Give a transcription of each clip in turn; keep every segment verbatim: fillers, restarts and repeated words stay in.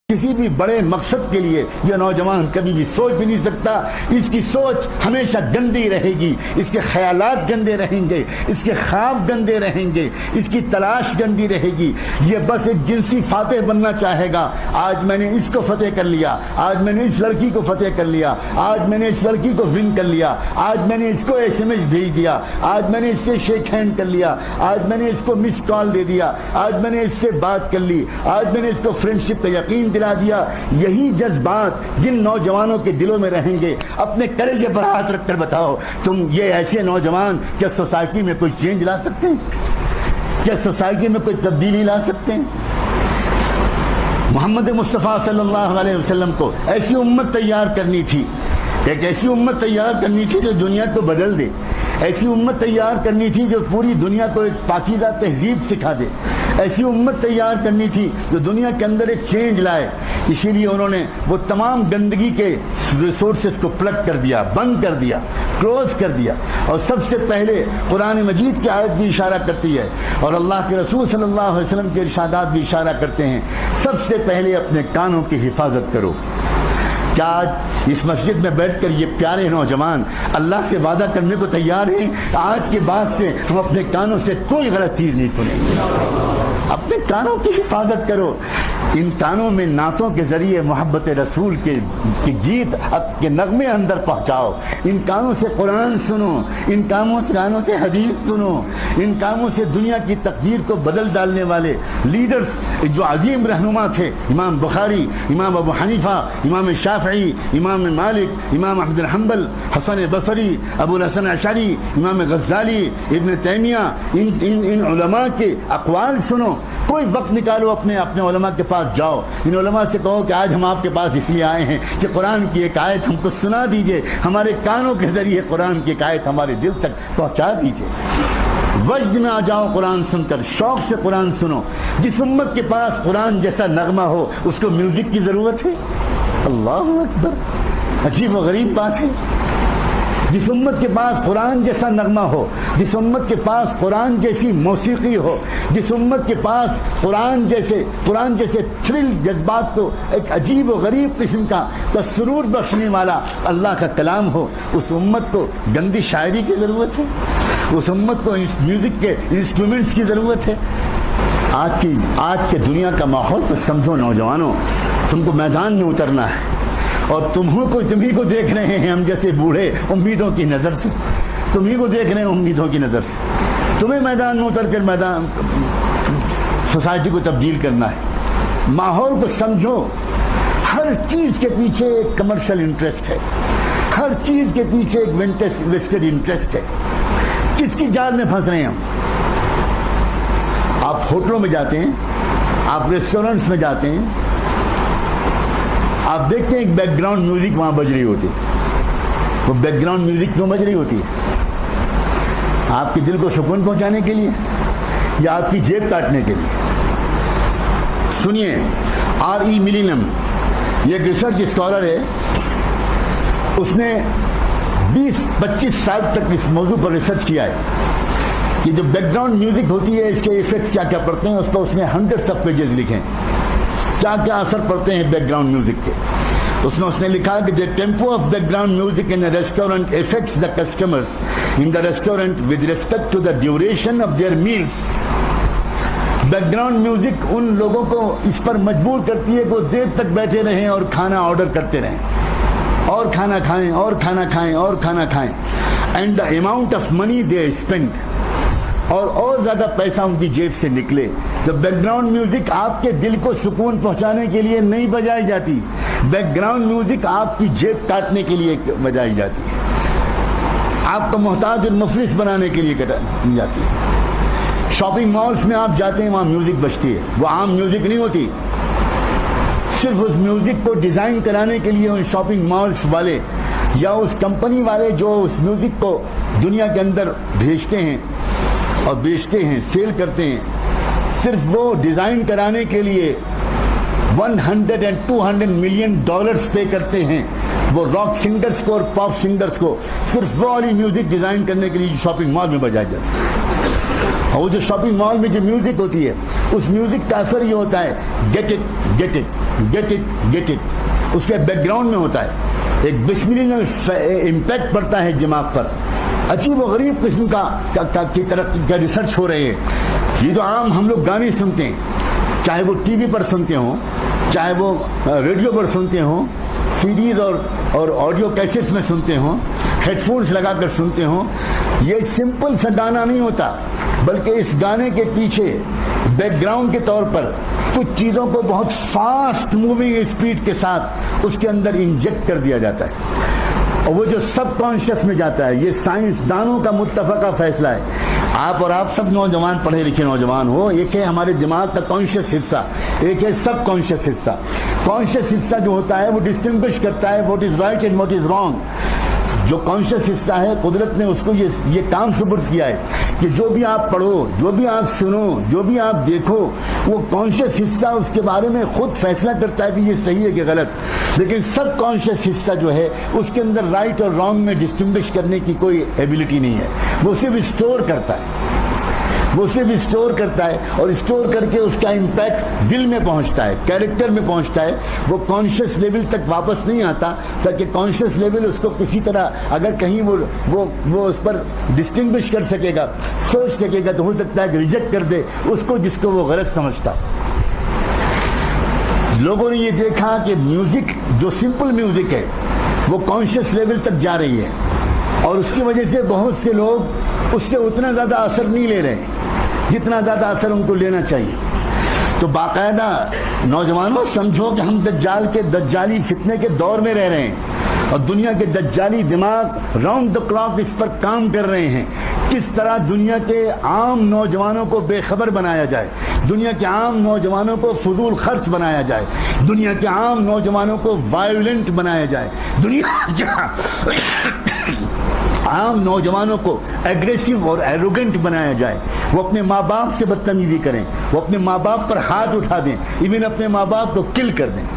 کسی بھی بڑے مقصد کے لیے یہ نوجوان کبھی بھی سوچ بھی نہیں سکتا. اس کی سوچ ہمیشہ گندی رہے گی, اس کے خیالات گندے رہیں گے, اس کے خواب گندے رہیں گے, اس کی تلاش گندی رہے گی. یہ بس ایک جنسی فاتح بننا چاہے گا. آج میں نے اس کو فتح کر لیا, آج میں نے اس لڑکی کو فتح کر لیا, آج میں نے اس لڑکی کو ون کر لیا, آج میں نے اس کو ایس ایم ایس بھیج دیا, آج میں نے اس سے شیک ہینڈ کر لیا, آج میں نے اس کو مس کال دے دیا, آج میں نے اس سے بات کر لی, آج میں نے اس کو فرینڈ شپ کا یقین دلا دیا. یہی جذبات جن نوجوانوں کے دلوں میں رہیں گے, اپنے کلیجے پر ہاتھ رکھ کر بتاؤ تم یہ ایسے نوجوان کیا سوسائٹی میں کوئی چینج لا سکتے ہیں؟ کیا سوسائٹی میں کوئی تبدیلی لا سکتے ہیں؟ محمد مصطفیٰ صلی اللہ علیہ وسلم کو ایسی امت تیار کرنی تھی, ایک ایسی امت تیار کرنی تھی جو دنیا کو بدل دے, ایسی امت تیار کرنی تھی جو پوری دنیا کو ایک پاکیزہ تہذیب سکھا دے, ایسی امت تیار کرنی تھی جو دنیا کے اندر ایک چینج لائے. اسی لیے انہوں نے وہ تمام گندگی کے ریسورسز کو پلگ کر دیا, بند کر دیا, کلوز کر دیا. اور سب سے پہلے قرآن مجید کی آیت بھی اشارہ کرتی ہے اور اللہ کے رسول صلی اللہ علیہ وسلم کے ارشادات بھی اشارہ کرتے ہیں, سب سے پہلے اپنے کانوں کی حفاظت کرو. کیا آج اس مسجد میں بیٹھ کر یہ پیارے نوجوان اللہ سے وعدہ کرنے کو تیار ہیں آج کے بعد سے ہم اپنے کانوں سے کوئی غلط چیز نہیں سنیں گے؟ اپنے کانوں کی حفاظت کرو. ان کانوں میں نعتوں کے ذریعے محبت رسول کے گیت کے نغمے اندر پہنچاؤ. ان کانوں سے قرآن سنو, ان کانوں سے کانوں سے حدیث سنو, ان کانوں سے دنیا کی تقدیر کو بدل ڈالنے والے لیڈرز جو عظیم رہنما تھے, امام بخاری, امام ابو حنیفہ, امام شافعی, امام مالک, امام احمد بن حنبل, حسن بصری, ابو الحسن اشعری, امام غزالی, ابن تیمیہ, ان ان ان علماء کے اقوال سنو. کوئی وقت نکالو, اپنے اپنے علماء کے پاس جاؤ, ان علماء سے کہو کہ آج ہم آپ کے پاس اس لیے آئے ہیں کہ قرآن کی ایک آیت ہم کو سنا دیجئے, ہمارے کانوں کے ذریعے قرآن کی ایک آیت ہمارے دل تک پہنچا دیجئے. وجد میں آ جاؤ قرآن سن کر, شوق سے قرآن سنو. جس امت کے پاس قرآن جیسا نغمہ ہو اس کو میوزک کی ضرورت ہے؟ اللہ اکبر, عجیب و غریب بات ہے. جس امت کے پاس قرآن جیسا نغمہ ہو, جس امت کے پاس قرآن جیسی موسیقی ہو, جس امت کے پاس قرآن جیسے قرآن جیسے تھرل جذبات کو ایک عجیب و غریب قسم کا سرور بخشنے والا اللہ کا کلام ہو, اس امت کو گندی شاعری کی ضرورت ہے, اس امت کو میوزک کے انسٹرومنٹس کی ضرورت ہے. آج کی آج کے دنیا کا ماحول تو سمجھو نوجوانوں, تم کو میدان میں اترنا ہے اور تمہیں کو تمہیں کو دیکھ رہے ہیں ہم جیسے بوڑھے امیدوں کی نظر سے, تمہیں کو دیکھ رہے ہیں امیدوں کی نظر سے. تمہیں میدان میں اتر کر میدان سوسائٹی کو تبدیل کرنا ہے. ماحول کو سمجھو, ہر چیز کے پیچھے ایک کمرشل انٹرسٹ ہے, ہر چیز کے پیچھے ایک ویسٹڈ انٹرسٹ ہے. کس کی جال میں پھنس رہے ہیں ہم؟ آپ ہوٹلوں میں جاتے ہیں, آپ ریسٹورینٹس میں جاتے ہیں, آپ دیکھتے ہیں ایک بیک گراؤنڈ میوزک وہاں بج رہی ہوتی ہے. وہ بیک گراؤنڈ میوزک کیوں بج رہی ہوتی ہے؟ آپ کے دل کو سکون پہنچانے کے لیے یا آپ کی جیب کاٹنے کے لیے؟ سنیے, آر ای ملینم یہ ایک ریسرچ اسکالر ہے, اس نے بیس پچیس سال تک اس موضوع پر ریسرچ کیا ہے کہ جو بیک گراؤنڈ میوزک ہوتی ہے اس کے ایفیکٹس کیا کیا پڑتے ہیں. اس پر اس نے ہنڈریڈ آف پیجز لکھے ہیں, کیا کیا اثر پڑتے ہیں بیک گراؤنڈ میوزک کے. اس میں اس نے لکھا کہ the tempo of background music in a restaurant affects the customers in the restaurant with respect to the duration of their meals. Back ground music ان لوگوں کو اس پر مجبور کرتی ہے کہ وہ دیر تک بیٹھے رہیں اور کھانا آرڈر کرتے رہیں, اور کھانا کھائیں اور کھانا کھائیں اور کھانا کھائیں. And the amount of money they spend, اور اور زیادہ پیسہ ان کی جیب سے نکلے. تو بیک گراؤنڈ میوزک آپ کے دل کو سکون پہنچانے کے لیے نہیں بجائی جاتی, بیک گراؤنڈ میوزک آپ کی جیب کاٹنے کے لیے بجائی جاتی ہے, آپ کو محتاج المفلس بنانے کے لیے کاٹی جاتی ہے. شاپنگ مالز میں آپ جاتے ہیں, وہاں میوزک بجتی ہے, وہ عام میوزک نہیں ہوتی. صرف اس میوزک کو ڈیزائن کرانے کے لیے ان شاپنگ مالز والے یا اس کمپنی والے جو اس میوزک کو دنیا کے اندر بھیجتے ہیں اور بیچتے ہیں, سیل کرتے ہیں, صرف وہ ڈیزائن کرانے کے لیے one hundred and two hundred million dollars pay کرتے ہیں وہ راک سنگرز کو اور پاپ سنگرز کو, صرف وہ والی میوزک ڈیزائن کرنے کے لیے شاپنگ مال میں بجائی جاتی ہے. اور وہ جو شاپنگ مال میں جو میوزک ہوتی ہے اس میوزک کا اثر یہ ہوتا ہے get it get it get it get it, اس کے بیک گراؤنڈ میں ہوتا ہے ایک بسملی امپیکٹ پڑتا ہے دماغ پر، عجیب و غریب قسم کا کی طرح کا ریسرچ ہو رہے ہیں۔ یہ جو عام ہم لوگ گانے سنتے ہیں، چاہے وہ ٹی وی پر سنتے ہوں، چاہے وہ ریڈیو پر سنتے ہوں، سی ڈیز اور اور آڈیو کیسٹس میں سنتے ہوں، ہیڈ فونس لگا کر سنتے ہوں، یہ سمپل سا گانا نہیں ہوتا، بلکہ اس گانے کے پیچھے بیک گراؤنڈ کے طور پر کچھ چیزوں کو بہت فاسٹ موونگ اسپیڈ کے ساتھ اس کے اندر انجیکٹ کر دیا جاتا ہے، اور وہ جو سب کانشیس میں جاتا ہے۔ یہ سائنسدانوں کا متفقہ فیصلہ ہے۔ آپ اور آپ سب نوجوان پڑھے لکھے نوجوان ہو، ایک ہے ہمارے دماغ کا کانشیس حصہ، ایک ہے سب کانشیس حصہ۔ کانشیس حصہ جو ہوتا ہے وہ ڈسٹنگوش کرتا ہے what is right and what is wrong. جو کانشیس حصہ ہے قدرت نے اس کو یہ یہ کام سپرد کیا ہے کہ جو بھی آپ پڑھو، جو بھی آپ سنو، جو بھی آپ دیکھو، وہ کانشیس حصہ اس کے بارے میں خود فیصلہ کرتا ہے کہ یہ صحیح ہے کہ غلط، لیکن سب کانشیس حصہ جو ہے اس کے اندر رائٹ اور رانگ میں ڈسٹنگوش کرنے کی کوئی ایبلٹی نہیں ہے، وہ صرف اسٹور کرتا ہے، وہ صرف اسٹور کرتا ہے، اور اسٹور کر کے اس کا امپیکٹ دل میں پہنچتا ہے، کیریکٹر میں پہنچتا ہے، وہ کانشیس لیول تک واپس نہیں آتا، تاکہ کانشیس لیول اس کو کسی طرح اگر کہیں وہ وہ وہ اس پر ڈسٹنگوش کر سکے گا، سوچ سکے گا، تو ہو سکتا ہے کہ ریجیکٹ کر دے اس کو جس کو وہ غلط سمجھتا۔ لوگوں نے یہ دیکھا کہ میوزک جو سمپل میوزک ہے وہ کانشیس لیول تک جا رہی ہے، اور اس کی وجہ سے بہت سے لوگ اس سے اتنا زیادہ اثر نہیں لے رہے جتنا زیادہ اثر ان کو لینا چاہیے۔ تو باقاعدہ نوجوانوں سمجھو کہ ہم دجال کے دجالی فتنے کے دور میں رہ رہے ہیں، اور دنیا کے دجالی دماغ راؤنڈ دا کلاک اس پر کام کر رہے ہیں، کس طرح دنیا کے عام نوجوانوں کو بے خبر بنایا جائے، دنیا کے عام نوجوانوں کو فضول خرچ بنایا جائے، دنیا کے عام نوجوانوں کو وائلنٹ بنایا جائے، دنیا کے عام نوجوانوں کو ایگریسو اور ایروگنٹ بنایا جائے، وہ اپنے ماں باپ سے بدتمیزی کریں، وہ اپنے ماں باپ پر ہاتھ اٹھا دیں، ایون اپنے ماں باپ کو کل کر دیں۔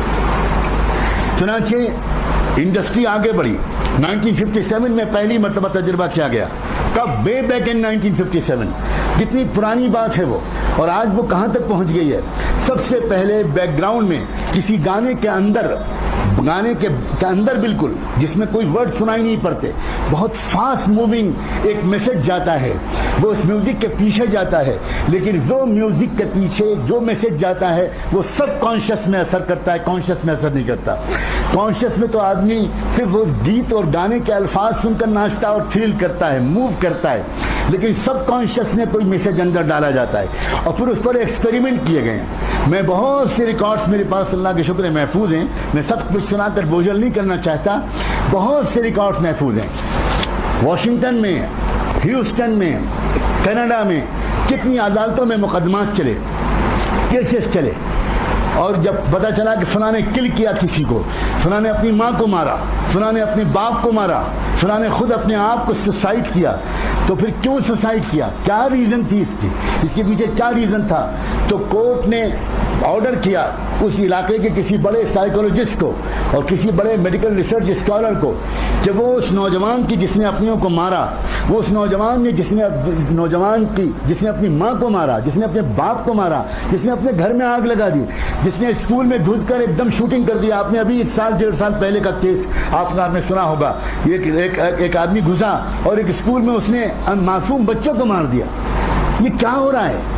چنانچہ انڈسٹری آگے بڑھی، نائنٹین ففٹی سیون میں پہلی مرتبہ تجربہ کیا گیا، کب؟ Way back in nineteen fifty seven, کتنی پرانی بات ہے وہ، اور آج وہ کہاں تک پہنچ گئی ہے۔ سب سے پہلے بیک گراؤنڈ میں کسی گانے کے اندر گانے کے اندر بالکل جس میں کوئی ورڈ سنائی نہیں پڑتے، بہت فاسٹ موونگ ایک میسج جاتا ہے، وہ اس میوزک کے پیچھے جاتا ہے، لیکن جو میوزک کے پیچھے جو میسج جاتا ہے وہ سب کانشیس میں اثر کرتا ہے، کانشیس میں اثر نہیں کرتا۔ کانشیس میں تو آدمی صرف وہ گیت اور گانے کے الفاظ سن کر ناچتا اور تھرل کرتا ہے، موو کرتا ہے، لیکن سب کانشیس میں کوئی میسج اندر ڈالا جاتا ہے، اور پھر اس پر ایکسپیریمنٹ کیے گئے ہیں۔ میں بہت سے ریکارڈز میرے پاس اللہ کے شکر محفوظ ہیں، میں سب کچھ سنا کر بوجھل نہیں کرنا چاہتا، بہت سے ریکارڈز محفوظ ہیں۔ واشنگٹن میں، ہیوسٹن میں، کینیڈا میں کتنی عدالتوں میں مقدمات چلے، کیسز چلے، اور جب پتا چلا کہ فلاں نے کل کیا کسی کو، فلاں نے اپنی ماں کو مارا، فلاں نے اپنے باپ کو مارا، فلاں نے خود اپنے آپ کو سوسائڈ کیا، تو پھر کیوں سوسائڈ کیا، کیا ریزن تھی اس کی، اس کے پیچھے کیا ریزن تھا؟ تو کورٹ نے آرڈر کیا اس علاقے کے کسی بڑے سائیکولوجسٹ کو اور کسی بڑے میڈیکل ریسرچ اسکالر کو کہ وہ اس نوجوان کی جس نے اپنیوں کو مارا، وہ اس نوجوان نے جس نے نوجوان کی جس نے اپنی ماں کو مارا، جس نے اپنے باپ کو مارا، جس نے اپنے گھر میں آگ لگا دی، جس نے اسکول میں گھس کر ایک دم شوٹنگ کر دیا۔ آپ نے ابھی ایک سال ڈیڑھ سال پہلے کا کیس آپ نے سنا ہوگا، ایک ایک, ایک آدمی گھسا اور ایک اسکول میں اس نے معصوم بچوں کو مار دیا۔ یہ کیا ہو رہا ہے؟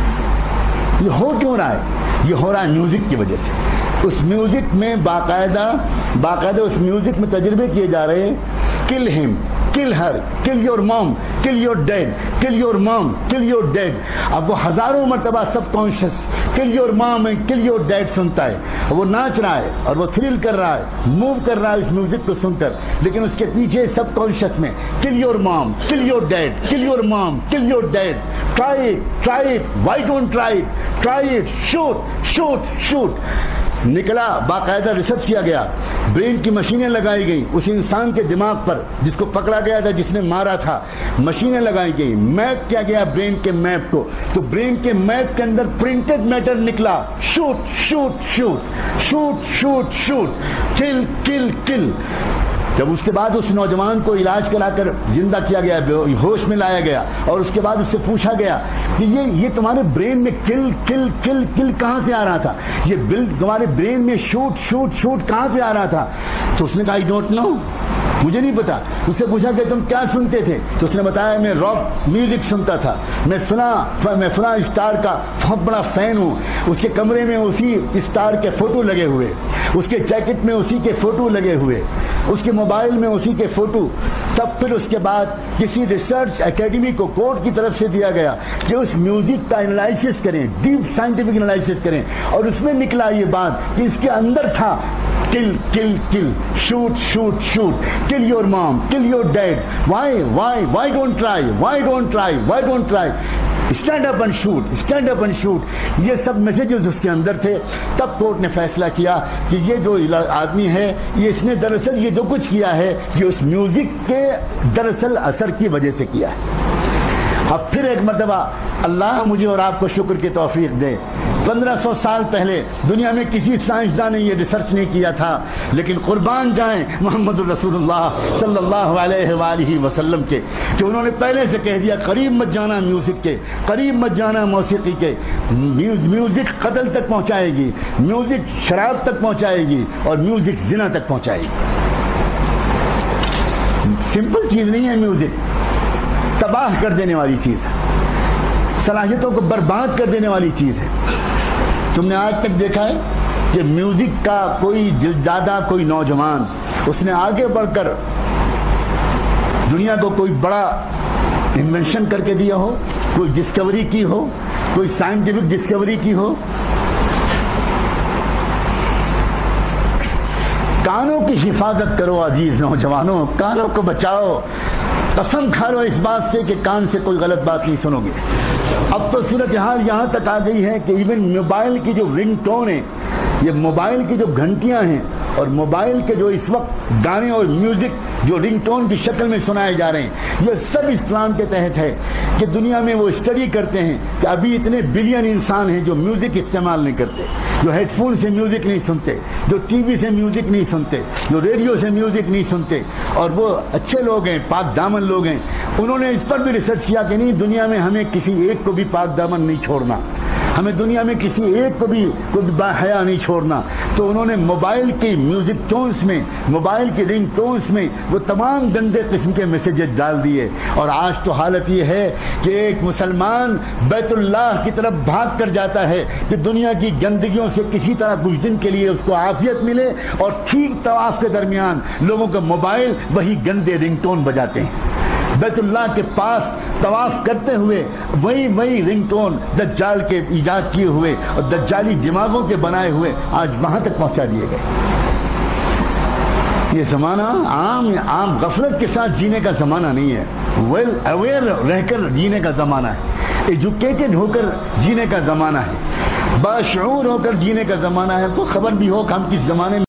یہ ہو کیوں رہا ہے؟ یہ ہو رہا ہے میوزک کی وجہ سے۔ اس میوزک میں باقاعدہ باقاعدہ اس میوزک میں تجربے کیے جا رہے ہیں، کل ہم، کل ہر، کل your mom, kill your dad, kill your mom, kill your dad. اب وہ ہزاروں مرتبہ subconscious kill your mom and kill your dad سنتا ہے، اور وہ ناچ رہا ہے اور وہ تھرل کر رہا ہے، موو کر رہا ہے اس میوزک کو سن کر، لیکن اس کے پیچھے سب کانشیس میں کل your mom, kill your dad, kill your mom, kill your dad, try it, try it, why don't try it, try it, shoot shoot shoot. نکلا، باقاعدہ ریسرچ کیا گیا، برین کی مشینیں لگائی گئی اس انسان کے دماغ پر جس کو پکڑا گیا تھا، جس نے مارا تھا، مشینیں لگائی گئی، میپ کیا گیا برین کے میپ کو، تو برین کے میپ کے اندر پرنٹڈ میٹر نکلا، shoot shoot shoot shoot shoot shoot, kill kill کل۔ جب اس کے بعد اس نوجوان کو علاج کرا کر زندہ کیا گیا، ہوش میں لایا گیا، اور اس کے بعد اس سے پوچھا گیا کہ یہ یہ تمہارے برین میں کل کل کل کل کہاں سے آ رہا تھا، یہ بل تمہارے برین میں شوٹ شوٹ شوٹ کہاں سے آ رہا تھا؟ تو اس نے کہا آئی ڈونٹ نو، مجھے نہیں پتا۔ اس سے پوچھا کہ تم کیا سنتے تھے؟ تو اس نے بتایا میں راک میوزک سنتا تھا، میں فلاں میں فلاں اسٹار کا بہت بڑا فین ہوں۔ اس کے کمرے میں اسی اسٹار کے فوٹو لگے ہوئے، اس کے جیکٹ میں اسی کے فوٹو لگے ہوئے، اس کے موبائل میں اسی کے فوٹو۔ تب پھر اس کے بعد کسی ریسرچ اکیڈمی کو کورٹ کی طرف سے دیا گیا کہ اس میوزک کا انالائسس کریں، ڈیپ سائنٹیفک انالائسس کریں، اور اس میں نکلا یہ بات کہ اس کے اندر تھا kill kill kill shoot shoot shoot kill your mom kill your dad why why why don't try why don't try why don't try stand up and shoot stand up and shoot یہ سب messages اس کے اندر تھے۔ تب court نے فیصلہ کیا کہ یہ جو آدمی ہے یہ اس نے دراصل یہ جو کچھ کیا ہے یہ اس میوزک کے دراصل اثر کی وجہ سے کیا ہے۔ اب پھر ایک مرتبہ اللہ مجھے اور آپ کو شکر کی توفیق دے، پندرہ سو سال پہلے دنیا میں کسی سائنسدان نے یہ ریسرچ نہیں کیا تھا، لیکن قربان جائیں محمد رسول اللہ صلی اللہ علیہ وآلہ وسلم کے کہ انہوں نے پہلے سے کہہ دیا قریب مت جانا میوزک کے، قریب مت جانا موسیقی کے، میوزک قتل تک پہنچائے گی، میوزک شراب تک پہنچائے گی، اور میوزک زنا تک پہنچائے گی۔ سمپل چیز نہیں ہے میوزک، تباہ کر دینے والی چیز ہے، صلاحیتوں کو برباد کر دینے والی چیز ہے۔ تم نے آج تک دیکھا ہے کہ میوزک کا کوئی دلدادہ کوئی نوجوان اس نے آگے بڑھ کر دنیا کو کوئی بڑا انوینشن کر کے دیا ہو، کوئی ڈسکوری کی ہو، کوئی سائنٹیفک ڈسکوری کی ہو؟ کانوں کی حفاظت کرو عزیز نوجوانوں، کانوں کو بچاؤ، قسم کھا لو اس بات سے کہ کان سے کوئی غلط بات نہیں سنو گے۔ اب تو صورتحال یہاں تک آ گئی ہے کہ ایون موبائل کی جو رنگ ٹون ہے، یہ موبائل کی جو گھنٹیاں ہیں اور موبائل کے جو اس وقت گانے اور میوزک جو رنگ ٹون کی شکل میں سنائے جا رہے ہیں، یہ سب اسلام کے تحت ہے کہ دنیا میں وہ اسٹڈی کرتے ہیں کہ ابھی اتنے بلین انسان ہیں جو میوزک استعمال نہیں کرتے، جو ہیڈ فون سے میوزک نہیں سنتے، جو ٹی وی سے میوزک نہیں سنتے، جو ریڈیو سے میوزک نہیں سنتے، اور وہ اچھے لوگ ہیں، پاک دامن لوگ ہیں۔ انہوں نے اس پر بھی ریسرچ کیا کہ نہیں، دنیا میں ہمیں کسی ایک کو بھی پاک دامن نہیں چھوڑنا، ہمیں دنیا میں کسی ایک کو بھی کوئی با حیا نہیں چھوڑنا۔ تو انہوں نے موبائل کی میوزک ٹونز میں، موبائل کی رنگ ٹونز میں وہ تمام گندے قسم کے میسیجز ڈال دیے، اور آج تو حالت یہ ہے کہ ایک مسلمان بیت اللہ کی طرف بھاگ کر جاتا ہے کہ دنیا کی گندگیوں سے کسی طرح کچھ دن کے لیے اس کو عافیت ملے، اور ٹھیک طواف کے درمیان لوگوں کا موبائل وہی گندے رنگ ٹون بجاتے ہیں۔ بیت اللہ کے پاس طواف کرتے ہوئے وہی وہی رنگ ٹون دجال کے ایجاد کیے ہوئے اور دجالی دماغوں کے بنائے ہوئے آج وہاں تک پہنچا دیے گئے۔ یہ زمانہ عام عام غفلت کے ساتھ جینے کا زمانہ نہیں ہے، ویل اویئر رہ کر جینے کا زمانہ ہے، ایجوکیٹڈ ہو کر جینے کا زمانہ ہے، باشعور ہو کر جینے کا زمانہ ہے۔ تو خبر بھی ہو کہ ہم کس زمانے میں